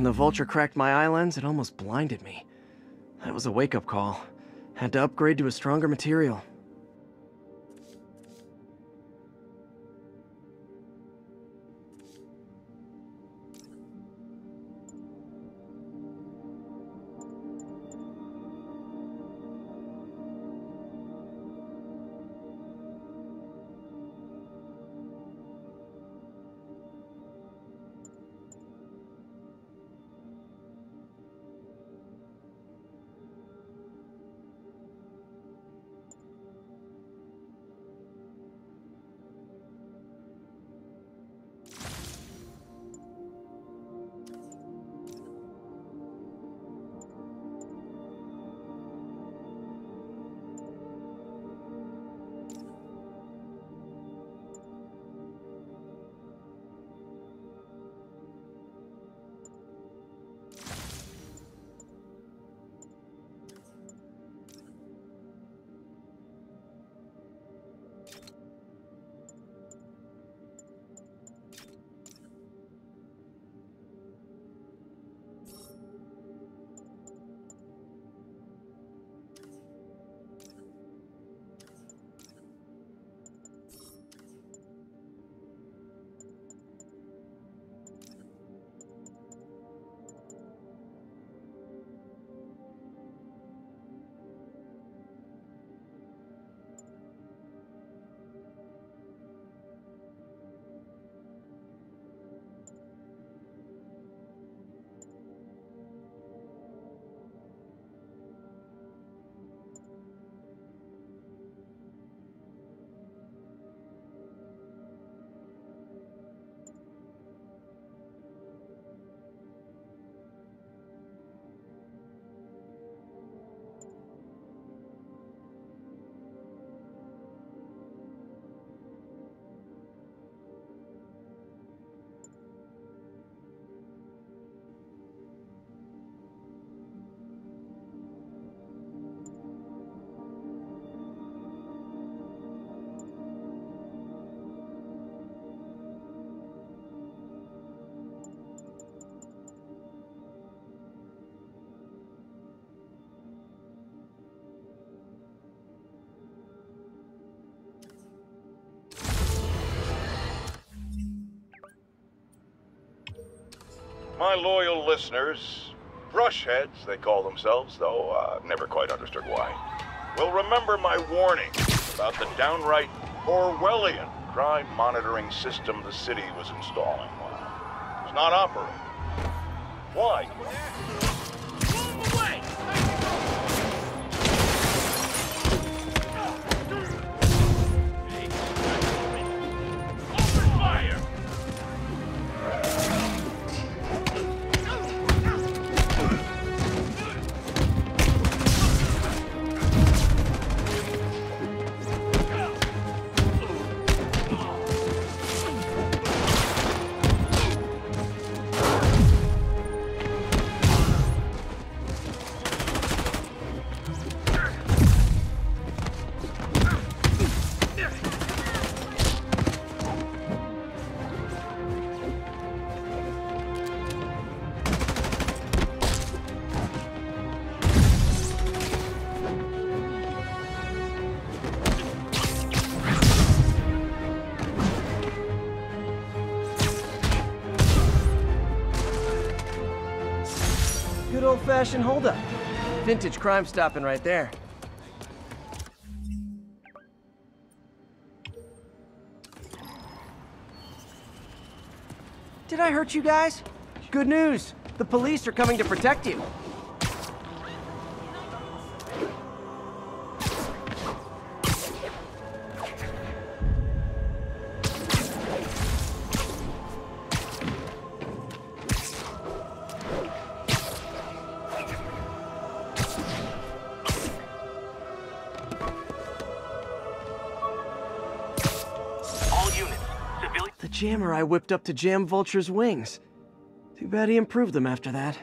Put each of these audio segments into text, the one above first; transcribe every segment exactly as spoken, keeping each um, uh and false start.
When the vulture cracked my eye lens, it almost blinded me. That was a wake-up call. Had to upgrade to a stronger material. My loyal listeners, brushheads they call themselves, though uh, never quite understood why, will remember my warning about the downright Orwellian crime monitoring system the city was installing. Well, it's not operating. Why? Move away! Open fire! Good old-fashioned holdup. Vintage crime stopping right there. Did I hurt you guys? Good news. The police are coming to protect you. The jammer I whipped up to jam Vulture's wings. Too bad he improved them after that.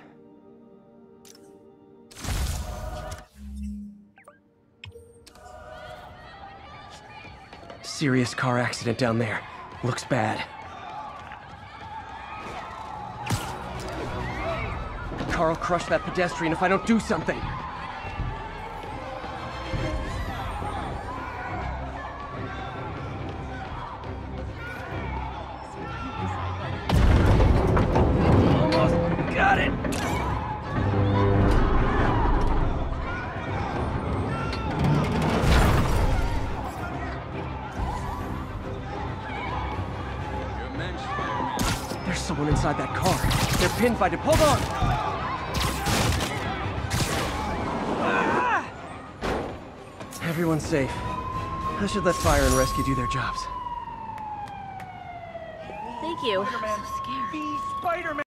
Serious car accident down there. Looks bad. car will crush that pedestrian if I don't do something. Almost got it. There's someone inside that car. They're pinned by the... Hold on! Ah! Everyone's safe. I should let fire and rescue do their jobs. Thank you. I'm so scared. Spider-Man!